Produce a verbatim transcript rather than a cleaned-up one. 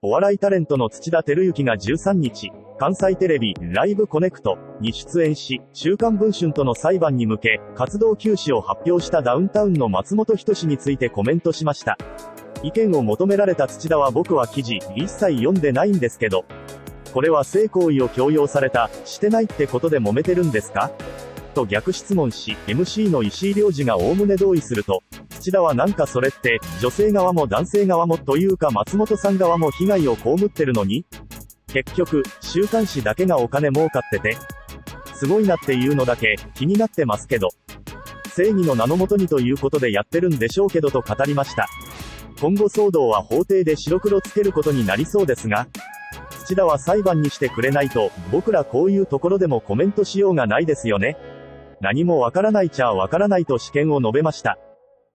お笑いタレントの土田晃之がじゅうさんにち、関西テレビ、ライブコネクトに出演し、週刊文春との裁判に向け、活動休止を発表したダウンタウンの松本人志についてコメントしました。意見を求められた土田は僕は記事、一切読んでないんですけど。これは性行為を強要された、してないってことで揉めてるんですかと逆質問し、エムシー の石井亮次が概ね同意すると、土田はなんかそれって、女性側も男性側もというか松本さん側も被害を被ってるのに結局、週刊誌だけがお金儲かってて、すごいなっていうのだけ、気になってますけど。正義の名のもとにということでやってるんでしょうけどと語りました。今後騒動は法廷で白黒つけることになりそうですが、土田は裁判にしてくれないと、僕らこういうところでもコメントしようがないですよね。何もわからないちゃわからないと試験を述べました。